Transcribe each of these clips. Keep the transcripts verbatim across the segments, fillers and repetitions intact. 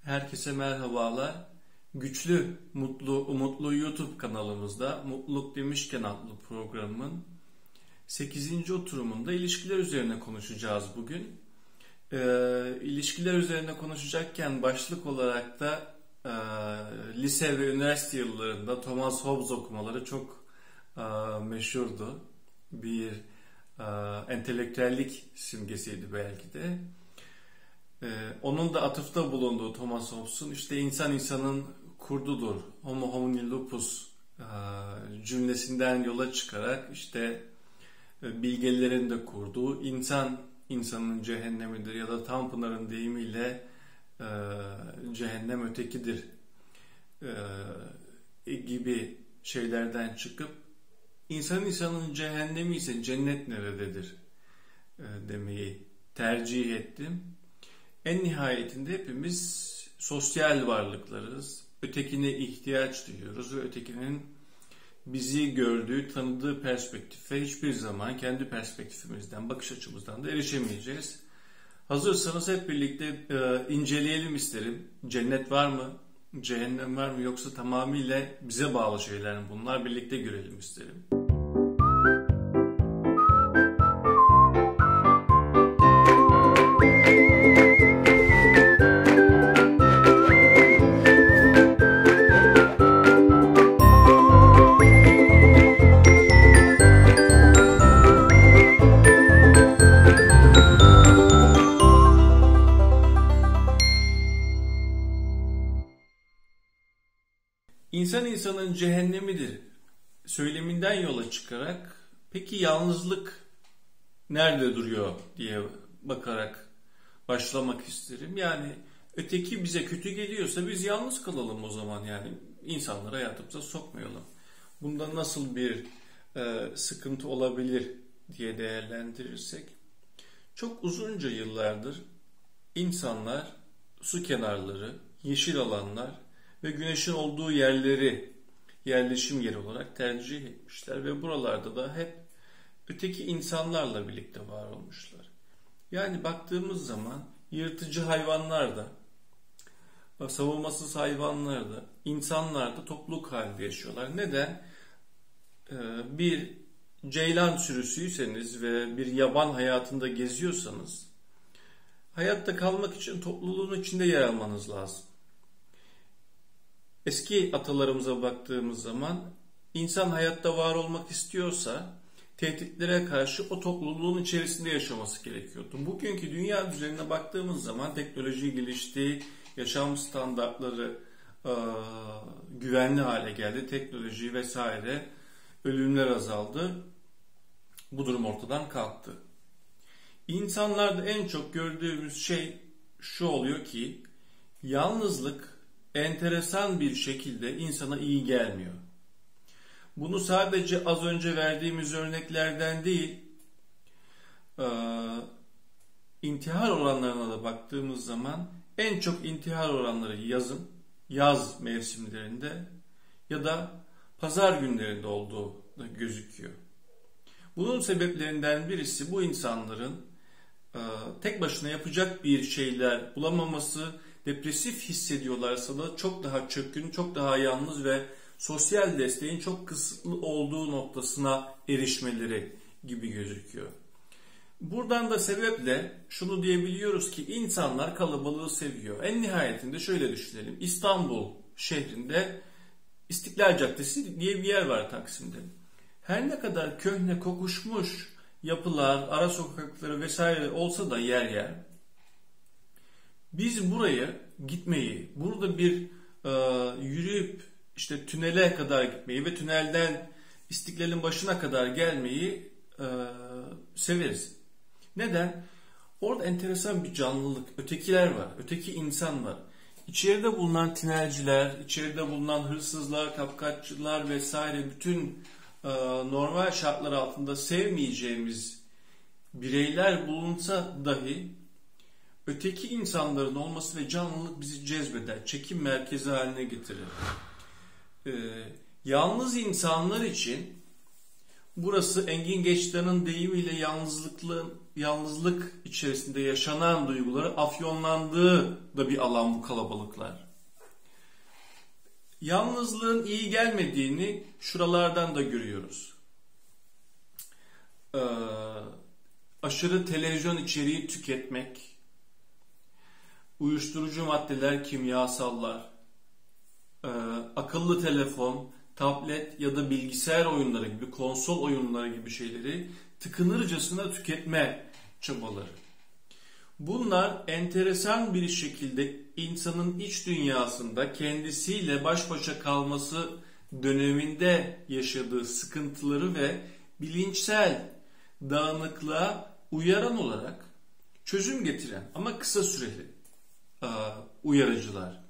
Herkese merhabalar. Güçlü, Mutlu, Umutlu YouTube kanalımızda Mutluluk Demişken adlı programın sekizinci oturumunda ilişkiler üzerine konuşacağız bugün. Ee, ilişkiler üzerine konuşacakken başlık olarak da e, lise ve üniversite yıllarında Thomas Hobbes okumaları çok e, meşhurdu. Bir e, entelektüellik simgesiydi belki de. Ee, onun da atıfta bulunduğu Thomas Hobbes'un işte insan insanın kurdudur, homo homini lupus e, cümlesinden yola çıkarak işte e, bilgelerin de kurduğu insan insanın cehennemidir ya da Tanpınar'ın deyimiyle e, cehennem ötekidir e, gibi şeylerden çıkıp insan insanın cehennemi ise cennet nerededir e, demeyi tercih ettim. En nihayetinde hepimiz sosyal varlıklarız. Ötekine ihtiyaç duyuyoruz ve ötekinin bizi gördüğü, tanıdığı perspektife hiçbir zaman kendi perspektifimizden, bakış açımızdan da erişemeyeceğiz. Hazırsanız hep birlikte e, inceleyelim isterim. Cennet var mı? Cehennem var mı? Yoksa tamamıyla bize bağlı şeyler mi bunlar? Birlikte görelim isterim. İnsan insanın cehennemidir söyleminden yola çıkarak peki yalnızlık nerede duruyor diye bakarak başlamak isterim. Yani öteki bize kötü geliyorsa biz yalnız kalalım o zaman, yani insanları hayatımıza sokmayalım. Bunda nasıl bir e, sıkıntı olabilir diye değerlendirirsek, çok uzunca yıllardır insanlar su kenarları, yeşil alanlar ve güneşin olduğu yerleri yerleşim yeri olarak tercih etmişler ve buralarda da hep öteki insanlarla birlikte var olmuşlar. Yani baktığımız zaman yırtıcı hayvanlar da, savunmasız hayvanlar da, insanlar da topluluk halinde yaşıyorlar. Neden? Ee, bir ceylan sürüsüyseniz ve bir yaban hayatında geziyorsanız, hayatta kalmak için topluluğun içinde yer almanız lazım. Eski atalarımıza baktığımız zaman insan hayatta var olmak istiyorsa tehditlere karşı o topluluğun içerisinde yaşaması gerekiyordu. Bugünkü dünya düzenine baktığımız zaman teknoloji gelişti, yaşam standartları e, güvenli hale geldi, teknoloji vesaire, ölümler azaldı. Bu durum ortadan kalktı. İnsanlarda en çok gördüğümüz şey şu oluyor ki yalnızlık enteresan bir şekilde insana iyi gelmiyor. Bunu sadece az önce verdiğimiz örneklerden değil, e, intihar oranlarına da baktığımız zaman en çok intihar oranları yazın, yaz mevsimlerinde ya da pazar günlerinde olduğu da gözüküyor. Bunun sebeplerinden birisi bu insanların e, tek başına yapacak bir şeyler bulamaması, depresif hissediyorlarsa da çok daha çökkün, çok daha yalnız ve sosyal desteğin çok kısıtlı olduğu noktasına erişmeleri gibi gözüküyor. Buradan da sebeple şunu diyebiliyoruz ki insanlar kalabalığı seviyor. En nihayetinde şöyle düşünelim. İstanbul şehrinde İstiklal Caddesi diye bir yer var Taksim'de. Her ne kadar köhne kokuşmuş yapılar, ara sokakları vesaire olsa da yer yer, biz buraya gitmeyi, burada bir e, yürüyüp işte tünele kadar gitmeyi ve tünelden İstiklal'in başına kadar gelmeyi e, severiz. Neden? Orada enteresan bir canlılık, ötekiler var, öteki insan var. İçeride bulunan tinerciler, içeride bulunan hırsızlar, kapkaççılar vesaire bütün e, normal şartlar altında sevmeyeceğimiz bireyler bulunsa dahi öteki insanların olması ve canlılık bizi cezbeder, çekim merkezi haline getirir. Ee, yalnız insanlar için Burası Engin Geçtan'ın deyimiyle yalnızlıklı, yalnızlık içerisinde yaşanan duyguları afyonlandığı da bir alan bu kalabalıklar. Yalnızlığın iyi gelmediğini şuralardan da görüyoruz. Ee, aşırı televizyon içeriği tüketmek, uyuşturucu maddeler, kimyasallar, e, akıllı telefon, tablet ya da bilgisayar oyunları gibi, konsol oyunları gibi şeyleri tıkınırcasına tüketme çabaları. Bunlar enteresan bir şekilde insanın iç dünyasında kendisiyle baş başa kalması döneminde yaşadığı sıkıntıları ve bilinçsel dağınıklığa uyaran olarak çözüm getiren ama kısa süreli uyarıcılar.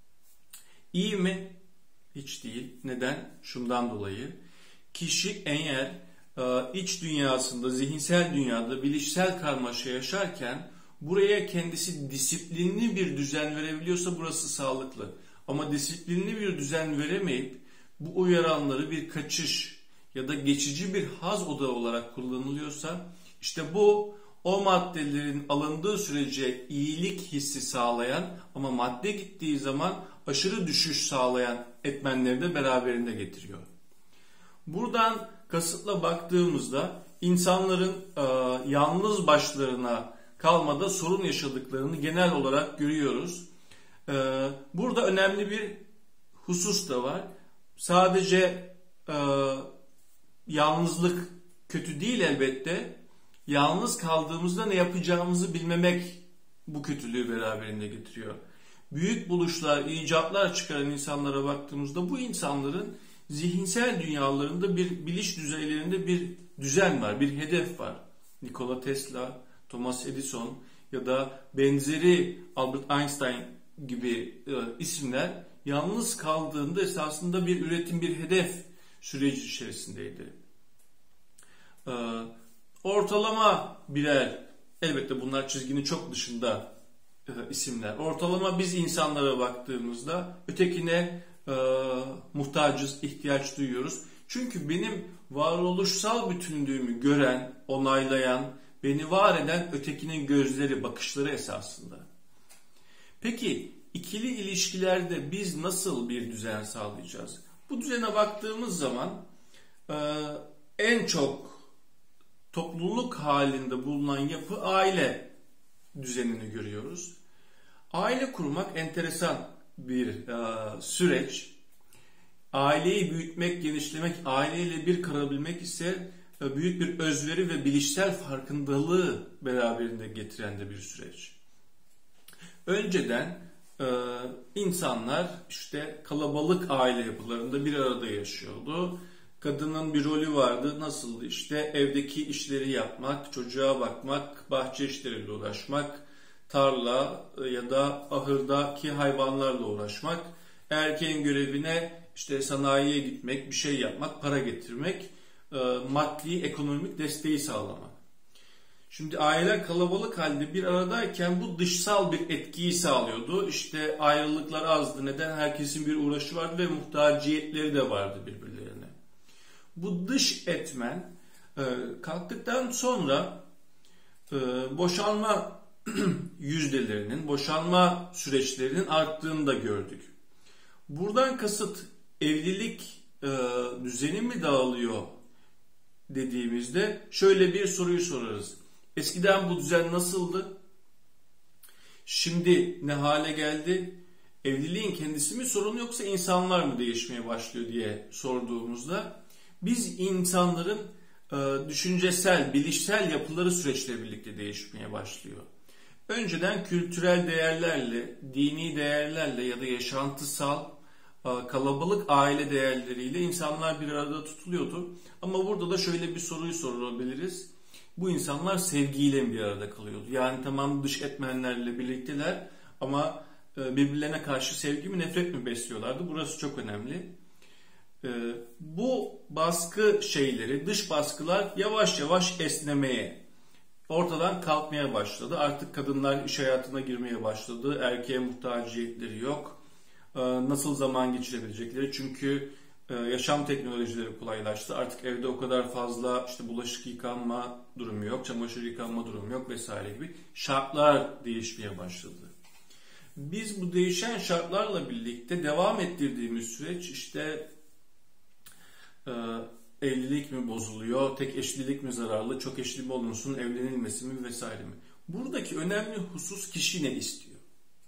İyi mi? Hiç değil. Neden? Şundan dolayı. Kişi eğer iç dünyasında, zihinsel dünyada bilişsel karmaşa yaşarken buraya kendisi disiplinli bir düzen verebiliyorsa burası sağlıklı. Ama disiplinli bir düzen veremeyip bu uyaranları bir kaçış ya da geçici bir haz odağı olarak kullanılıyorsa işte bu o maddelerin alındığı sürece iyilik hissi sağlayan ama madde gittiği zaman aşırı düşüş sağlayan etmenleri de beraberinde getiriyor. Buradan kasıtla baktığımızda insanların e, yalnız başlarına kalmada sorun yaşadıklarını genel olarak görüyoruz. E, burada önemli bir husus da var. Sadece e, yalnızlık kötü değil elbette. Yalnız kaldığımızda ne yapacağımızı bilmemek bu kötülüğü beraberinde getiriyor. Büyük buluşlar, icatlar çıkaran insanlara baktığımızda bu insanların zihinsel dünyalarında bir biliş düzeylerinde bir düzen var, bir hedef var. Nikola Tesla, Thomas Edison ya da benzeri Albert Einstein gibi e, isimler yalnız kaldığında esasında bir üretim, bir hedef süreci içerisindeydi. E, ortalama birer, elbette bunlar çizginin çok dışında e, isimler. Ortalama biz insanlara baktığımızda ötekine e, muhtacız, ihtiyaç duyuyoruz. Çünkü benim varoluşsal bütünlüğümü gören, onaylayan, beni var eden ötekinin gözleri, bakışları esasında. Peki ikili ilişkilerde biz nasıl bir düzen sağlayacağız? Bu düzene baktığımız zaman e, en çok topluluk halinde bulunan yapı aile düzenini görüyoruz. Aile kurmak enteresan bir e, süreç. Aileyi büyütmek, genişlemek, aileyle bir kalabilmek ise e, büyük bir özveri ve bilişsel farkındalığı beraberinde getiren de bir süreç. Önceden e, insanlar işte kalabalık aile yapılarında bir arada yaşıyordu. Kadının bir rolü vardı. Nasıldı? İşte evdeki işleri yapmak, çocuğa bakmak, bahçe işleriyle uğraşmak, tarla ya da ahırdaki hayvanlarla uğraşmak. Erkeğin görevine işte sanayiye gitmek, bir şey yapmak, para getirmek, maddi, ekonomik desteği sağlamak. Şimdi aileler kalabalık halde bir aradayken bu dışsal bir etkiyi sağlıyordu. İşte ayrılıklar azdı. Neden? Herkesin bir uğraşı vardı ve muhtaciyetleri de vardı birbirlerine. Bu dış etmen kalktıktan sonra boşanma yüzdelerinin, boşanma süreçlerinin arttığını da gördük. Buradan kasıt evlilik düzeni mi dağılıyor dediğimizde şöyle bir soruyu sorarız. Eskiden bu düzen nasıldı? Şimdi ne hale geldi? Evliliğin kendisi mi sorun yoksa insanlar mı değişmeye başlıyor diye sorduğumuzda biz insanların e, düşüncesel, bilişsel yapıları süreçle birlikte değişmeye başlıyor. Önceden kültürel değerlerle, dini değerlerle ya da yaşantısal e, kalabalık aile değerleriyle insanlar bir arada tutuluyordu. Ama burada da şöyle bir soruyu sorabiliriz. Bu insanlar sevgiyle mi bir arada kalıyordu? Yani tamam dış etmenlerle birlikteler ama e, birbirlerine karşı sevgi mi nefret mi besliyorlardı? Burası çok önemli. Bu baskı şeyleri, dış baskılar yavaş yavaş esnemeye, ortadan kalkmaya başladı. Artık kadınlar iş hayatına girmeye başladı. Erkeğe muhtaciyetleri yok. Nasıl zaman geçirebilecekleri? Çünkü Ee, yaşam teknolojileri kolaylaştı. Artık evde o kadar fazla işte bulaşık yıkanma durumu yok, çamaşır yıkanma durumu yok vesaire gibi şartlar değişmeye başladı. Biz bu değişen şartlarla birlikte devam ettirdiğimiz süreç işte e, evlilik mi bozuluyor, tek eşlilik mi zararlı, çok eşli mi olunsun, evlenilmesi mi vesaire mi? Buradaki önemli husus kişi ne istiyor?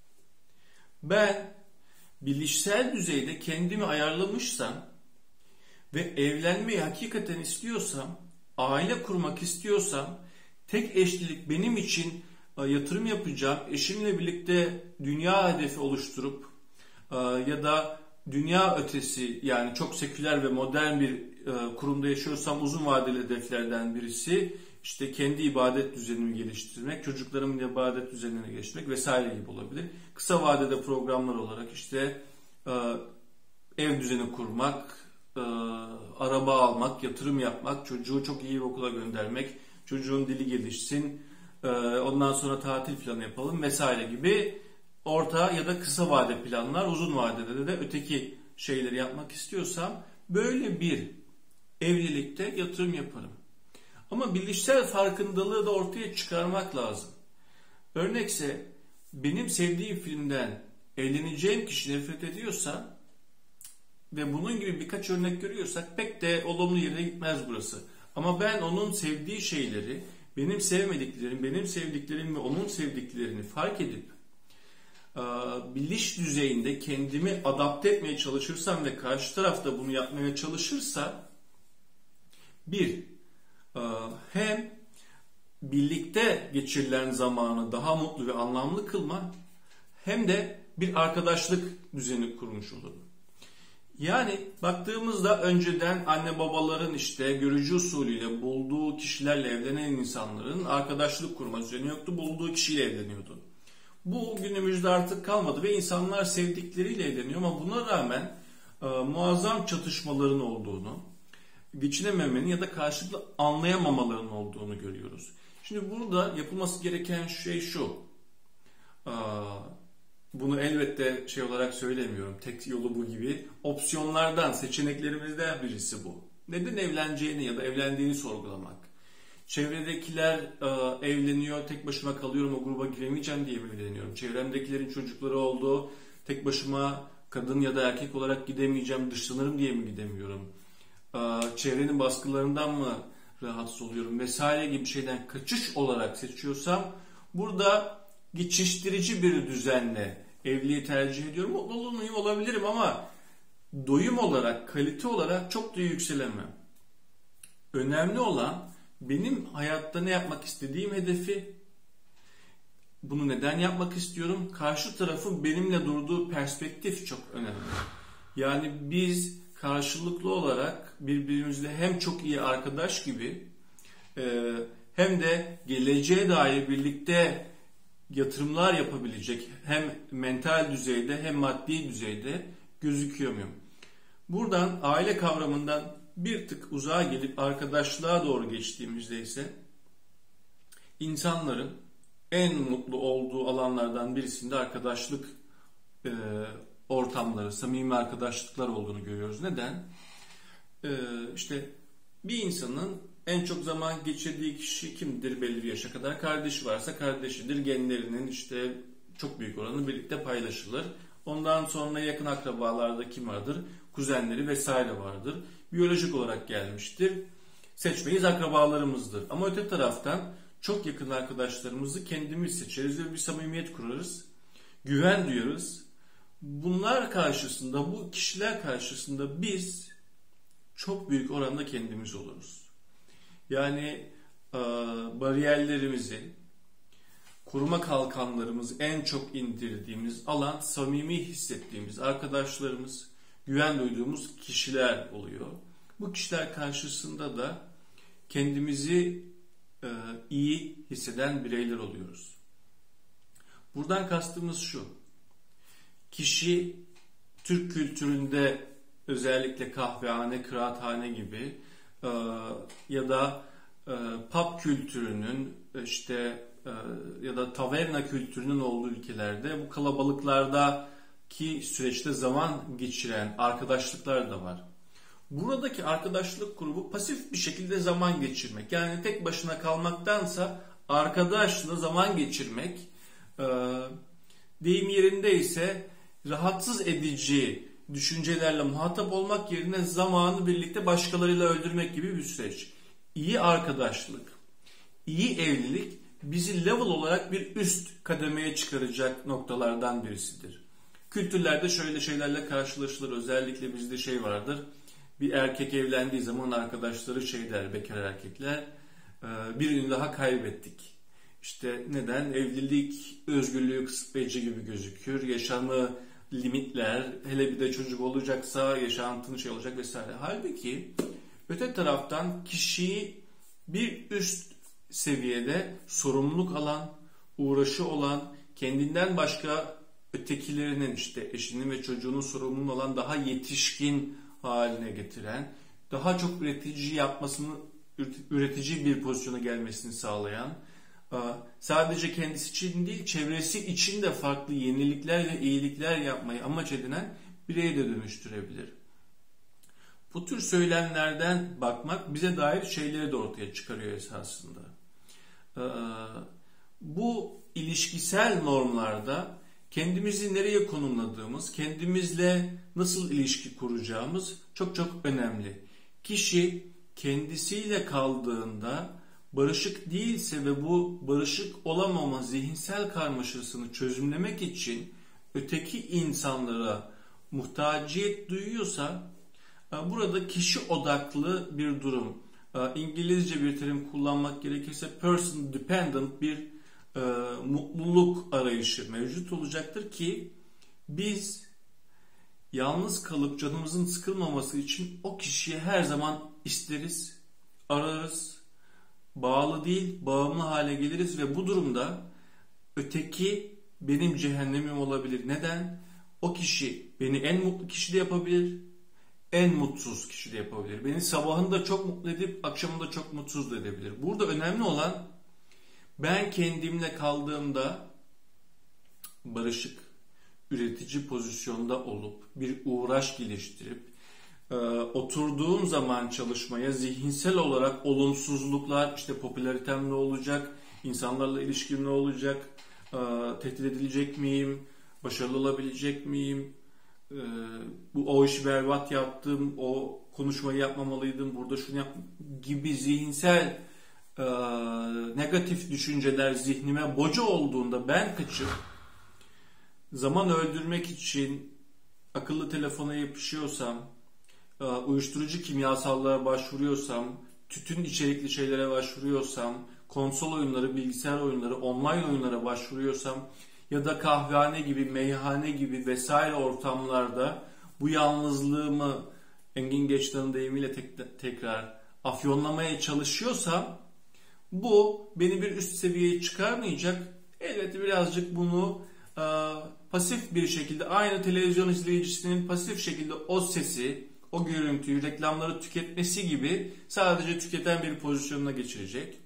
Ben bilişsel düzeyde kendimi ayarlamışsam ve evlenmeyi hakikaten istiyorsam, aile kurmak istiyorsam, tek eşlilik benim için yatırım yapacağım, eşimle birlikte dünya hedefi oluşturup ya da dünya ötesi, yani çok seküler ve modern bir kurumda yaşıyorsam uzun vadeli hedeflerden birisi işte kendi ibadet düzenimi geliştirmek, çocuklarımın ibadet düzenini geliştirmek vesaire gibi olabilir. Kısa vadede programlar olarak işte ev düzeni kurmak, araba almak, yatırım yapmak, çocuğu çok iyi bir okula göndermek, çocuğun dili gelişsin, ondan sonra tatil planı yapalım vesaire gibi orta ya da kısa vade planlar, uzun vadede de öteki şeyleri yapmak istiyorsam böyle bir evlilikte yatırım yaparım. Ama bilişsel farkındalığı da ortaya çıkarmak lazım. Örnekse benim sevdiğim filmden evleneceğim kişi nefret ediyorsa ve bunun gibi birkaç örnek görüyorsak pek de olumlu yere gitmez burası. Ama ben onun sevdiği şeyleri, benim sevmediklerim, benim sevdiklerim ve onun sevdiklerini fark edip biliş düzeyinde kendimi adapte etmeye çalışırsam ve karşı taraf da bunu yapmaya çalışırsa bir, hem birlikte geçirilen zamanı daha mutlu ve anlamlı kılma hem de bir arkadaşlık düzeni kurmuş olurum. Yani baktığımızda önceden anne babaların işte görücü usulüyle bulduğu kişilerle evlenen insanların arkadaşlık kurma düzeni yoktu. Bulduğu kişiyle evleniyordu. Bu günümüzde artık kalmadı ve insanlar sevdikleriyle evleniyor ama buna rağmen e, muazzam çatışmaların olduğunu, geçinememenin ya da karşılıklı anlayamamaların olduğunu görüyoruz. Şimdi burada yapılması gereken şey şu. E, Bunu elbette şey olarak söylemiyorum. Tek yolu bu gibi. Opsiyonlardan, seçeneklerimizden birisi bu. Neden evleneceğini ya da evlendiğini sorgulamak. Çevredekiler e, evleniyor, tek başıma kalıyorum, o gruba giremeyeceğim diye mi evleniyorum? Çevremdekilerin çocukları oldu, tek başıma kadın ya da erkek olarak gidemeyeceğim, dışlanırım diye mi gidemiyorum? E, çevrenin baskılarından mı rahatsız oluyorum? Vesaire gibi şeyden kaçış olarak seçiyorsam burada geçiştirici bir düzenle evliliği tercih ediyorum. Mutlu muyum olabilirim ama doyum olarak, kalite olarak çok da yükselemem. Önemli olan benim hayatta ne yapmak istediğim hedefi, bunu neden yapmak istiyorum, karşı tarafın benimle durduğu perspektif çok önemli. Yani biz karşılıklı olarak birbirimizle hem çok iyi arkadaş gibi hem de geleceğe dair birlikte yatırımlar yapabilecek hem mental düzeyde hem maddi düzeyde gözüküyor muyum? Buradan aile kavramından bir tık uzağa gelip arkadaşlığa doğru geçtiğimizde ise insanların en mutlu olduğu alanlardan birisinde arkadaşlık e, ortamları, samimi arkadaşlıklar olduğunu görüyoruz. Neden? E, işte bir insanın en çok zaman geçirdiği kişi kimdir belli bir yaşa kadar? Kardeşi varsa kardeşidir. Genlerinin işte çok büyük oranı birlikte paylaşılır. Ondan sonra yakın akrabalarda kim vardır? Kuzenleri vesaire vardır. Biyolojik olarak gelmiştir. Seçmeyiz, akrabalarımızdır. Ama öte taraftan çok yakın arkadaşlarımızı kendimiz seçeriz ve bir samimiyet kurarız. Güven duyarız. Bunlar karşısında, bu kişiler karşısında biz çok büyük oranda kendimiz oluruz. Yani e, bariyerlerimizi, koruma kalkanlarımızı en çok indirdiğimiz alan samimi hissettiğimiz arkadaşlarımız, güven duyduğumuz kişiler oluyor. Bu kişiler karşısında da kendimizi e, iyi hisseden bireyler oluyoruz. Buradan kastımız şu. Kişi Türk kültüründe özellikle kahvehane, kıraathane gibi e, ya da e, pub kültürünün işte e, ya da taverna kültürünün olduğu ülkelerde bu kalabalıklardaki süreçte zaman geçiren arkadaşlıklar da var. Buradaki arkadaşlık grubu pasif bir şekilde zaman geçirmek. Yani tek başına kalmaktansa arkadaşla zaman geçirmek, e, deyim yerinde ise rahatsız edici düşüncelerle muhatap olmak yerine zamanı birlikte başkalarıyla öldürmek gibi bir süreç. İyi arkadaşlık, iyi evlilik bizi level olarak bir üst kademeye çıkaracak noktalardan birisidir. Kültürlerde şöyle şeylerle karşılaşılır. Özellikle bizde şey vardır. Bir erkek evlendiği zaman arkadaşları şey der, bekar erkekler, birini daha kaybettik. İşte neden? Evlilik özgürlüğü kısıtlayıcı gibi gözükür. Yaşamı limitler, hele bir de çocuk olacaksa yaşantının şey olacak vesaire. Halbuki öte taraftan kişiyi bir üst seviyede sorumluluk alan, uğraşı olan, kendinden başka ötekilerinin işte eşinin ve çocuğunun sorumluluğu olan daha yetişkin haline getiren, daha çok üretici yapmasını, üretici bir pozisyona gelmesini sağlayan, sadece kendisi için değil, çevresi için de farklı yenilikler ve iyilikler yapmayı amaç edinen bireye de dönüştürebilir. Bu tür söylemlerden bakmak bize dair şeyleri de ortaya çıkarıyor esasında. Bu ilişkisel normlarda kendimizi nereye konumladığımız, kendimizle nasıl ilişki kuracağımız çok çok önemli. Kişi kendisiyle kaldığında barışık değilse ve bu barışık olamama zihinsel karmaşasını çözümlemek için öteki insanlara muhtaciyet duyuyorsa burada kişi odaklı bir durum. İngilizce bir terim kullanmak gerekirse person dependent bir e, mutluluk arayışı mevcut olacaktır ki biz yalnız kalıp canımızın sıkılmaması için o kişiyi her zaman isteriz, ararız, bağlı değil, bağımlı hale geliriz ve bu durumda öteki benim cehennemim olabilir. Neden? O kişi beni en mutlu kişi de yapabilir, en mutsuz kişi de yapabilir. Beni sabahında çok mutlu edip akşamında çok mutsuz da edebilir. Burada önemli olan ben kendimle kaldığımda barışık, üretici pozisyonda olup bir uğraş geliştirip e, oturduğum zaman çalışmaya zihinsel olarak olumsuzluklar, işte popülaritem ne olacak, insanlarla ilişkim ne olacak, e, tehdit edilecek miyim, başarılı olabilecek miyim, e, bu o işi berbat yaptım, o konuşmayı yapmamalıydım, burada şunu yap gibi zihinsel e, negatif düşünceler zihnime boca olduğunda ben kaçıp zaman öldürmek için akıllı telefona yapışıyorsam, uyuşturucu kimyasallara başvuruyorsam, tütün içerikli şeylere başvuruyorsam, konsol oyunları, bilgisayar oyunları, online oyunlara başvuruyorsam ya da kahvehane gibi, meyhane gibi vesaire ortamlarda bu yalnızlığımı Engin Geçtan'ın deyimiyle tek, tekrar afyonlamaya çalışıyorsam bu beni bir üst seviyeye çıkarmayacak. Elbette birazcık bunu e, pasif bir şekilde aynı televizyon izleyicisinin pasif şekilde o sesi, o görüntüyü, reklamları tüketmesi gibi sadece tüketen bir pozisyonuna geçirecek.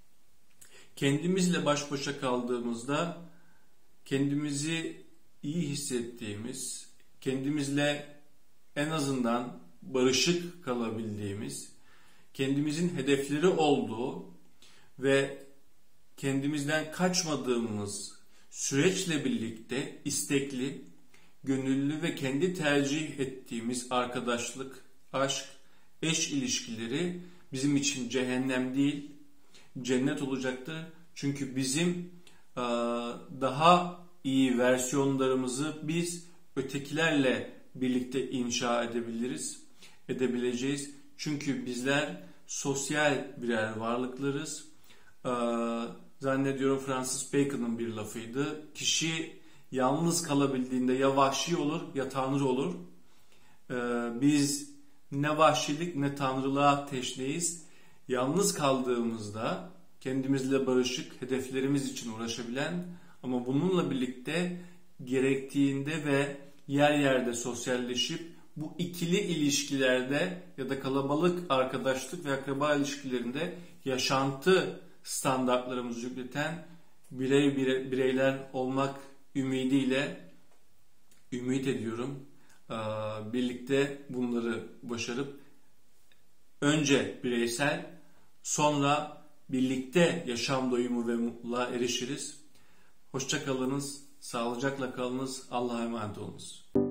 Kendimizle baş başa kaldığımızda kendimizi iyi hissettiğimiz, kendimizle en azından barışık kalabildiğimiz, kendimizin hedefleri olduğu ve kendimizden kaçmadığımız süreçle birlikte istekli, gönüllü ve kendi tercih ettiğimiz arkadaşlık, aşk, eş ilişkileri bizim için cehennem değil, cennet olacaktır. Çünkü bizim daha iyi versiyonlarımızı biz ötekilerle birlikte inşa edebiliriz, edebileceğiz. Çünkü bizler sosyal birer varlıklarız. Zannediyorum Francis Bacon'ın bir lafıydı. Kişi yalnız kalabildiğinde ya vahşi olur ya tanrı olur. Biz ne vahşilik ne tanrılığa teşneyiz. Yalnız kaldığımızda kendimizle barışık, hedeflerimiz için uğraşabilen ama bununla birlikte gerektiğinde ve yer yerde sosyalleşip bu ikili ilişkilerde ya da kalabalık arkadaşlık ve akraba ilişkilerinde yaşantı standartlarımızı yükleten birey bireyler olmak ümidiyle ümit ediyorum. Birlikte bunları başarıp önce bireysel, sonra birlikte yaşam doyumu ve mutluluğa erişiriz. Hoşça kalınız, sağlıcakla kalınız, Allah'a emanet olunuz.